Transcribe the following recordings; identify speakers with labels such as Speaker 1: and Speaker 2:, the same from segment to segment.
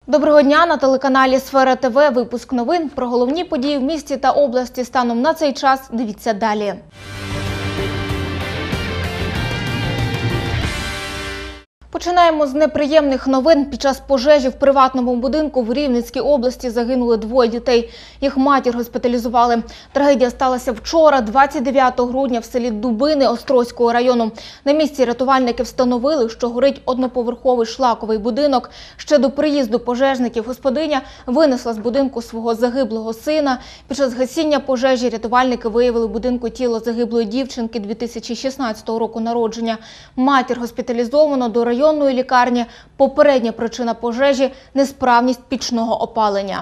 Speaker 1: Доброго дня! На телеканалі «Сфера ТВ» випуск новин про головні події в місті та області станом на цей час. Дивіться далі. Починаємо з неприємних новин. Під час пожежі в приватному будинку в Рівненській області загинули двоє дітей. Їх матір госпіталізували. Трагедія сталася вчора, 29 грудня, в селі Дубини Острозького району. На місці рятувальники встановили, що горить одноповерховий шлаковий будинок. Ще до приїзду пожежників господиня винесла з будинку свого загиблого сина. Під час гасіння пожежі рятувальники виявили в будинку тіло загиблої дівчинки 2016 року народження. Матір госпіталізовано до районної лікарні. Попередня причина пожежі – несправність пічного опалення.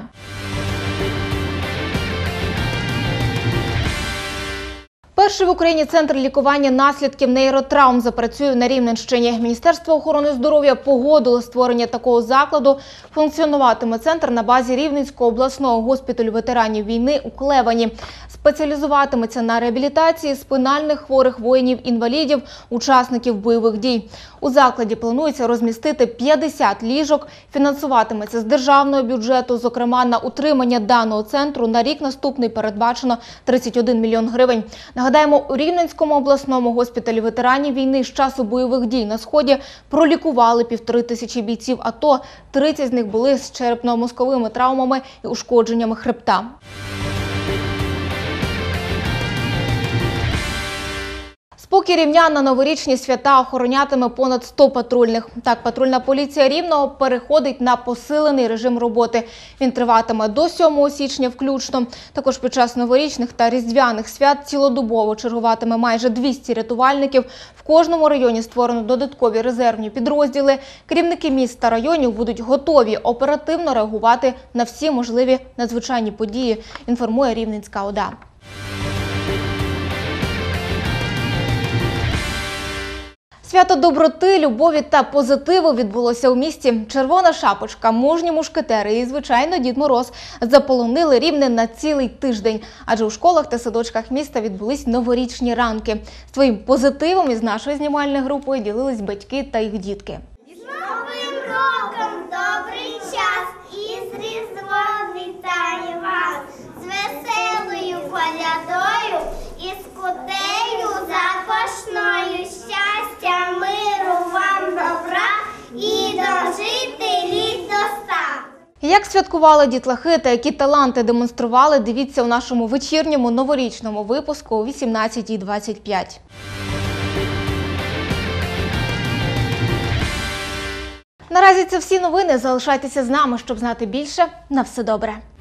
Speaker 1: Перший в Україні центр лікування наслідків нейротравм запрацює на Рівненщині. Міністерство охорони здоров'я погодило створення такого закладу. Функціонуватиме центр на базі Рівненського обласного госпіталю ветеранів війни у Клевані. Спеціалізуватиметься на реабілітації спинальних хворих воїнів-інвалідів, учасників бойових дій. У закладі планується розмістити 50 ліжок. Фінансуватиметься з державного бюджету. Зокрема, на утримання даного центру на рік наступний передбачено 31 мільйон гривень. Нагадаємо, у Рівненському обласному госпіталі ветеранів війни з часу бойових дій на Сході пролікували 1500 бійців АТО. 30 з них були з черепно-мозковими травмами і ушкодженнями хребта. Спокій рівнян на новорічні свята охоронятиме понад 100 патрульних. Так, патрульна поліція Рівного переходить на посилений режим роботи. Він триватиме до 7 січня включно. Також під час новорічних та різдвяних свят цілодобово чергуватиме майже 200 рятувальників. В кожному районі створено додаткові резервні підрозділи. Керівники міст та районів будуть готові оперативно реагувати на всі можливі надзвичайні події, інформує Рівненська ОДА. Свято доброти, любові та позитиву відбулося у місті. Червона шапочка, мужні мушкетери і, звичайно, Дід Мороз заполонили Рівне на цілий тиждень. Адже у школах та садочках міста відбулись новорічні ранки. Своїм позитивом із нашою знімальною групою ділились батьки та їх дітки.
Speaker 2: З Новим роком добрий час і з Різдвом вітає вас, з веселою колядою і з кутею запашною. Щастя, миру вам, добра і дожити літ до 100.
Speaker 1: Як святкували дітлахи та які таланти демонстрували, дивіться у нашому вечірньому новорічному випуску о 18:25. Наразі це всі новини. Залишайтеся з нами, щоб знати більше. На все добре.